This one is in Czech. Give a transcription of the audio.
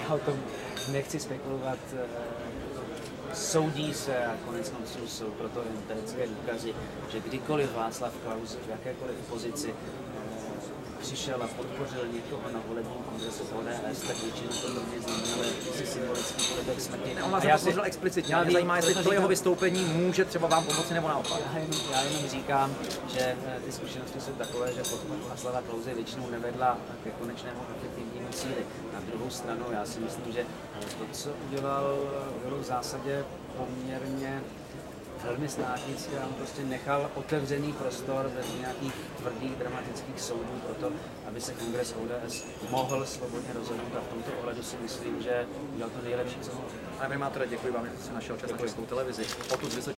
Já o tom nechci spekulovat. Soudí se a konec konců jsou proto empirické důkazy, že kdykoliv Václav Klaus v jakékoliv pozici přišel a podpořil někoho na volebním kongresu ODS, tak většinou to pro mě znamenalo jakýsi symbolický polibek smrti. On vás podpořil explicitně, mě zajímá, jestli to jeho vystoupení může třeba vám pomoci nebo naopak. Já jenom říkám, že ty zkušenosti jsou takové, že podpora Václava Klause většinou nevedla ke konečnému efektivnímu cíli. Na druhou stranu, já si myslím, že to, co udělal v zásadě poměrně velmi státnický, on prostě nechal otevřený prostor bez nějakých tvrdých dramatických soudů pro to, aby se kongres ODS mohl svobodně rozhodnout, a v tomto ohledu si myslím, že udělal to nejlepší, co mohl. Pane primátore, děkuji vám, že jste našel čas na Českou televizi.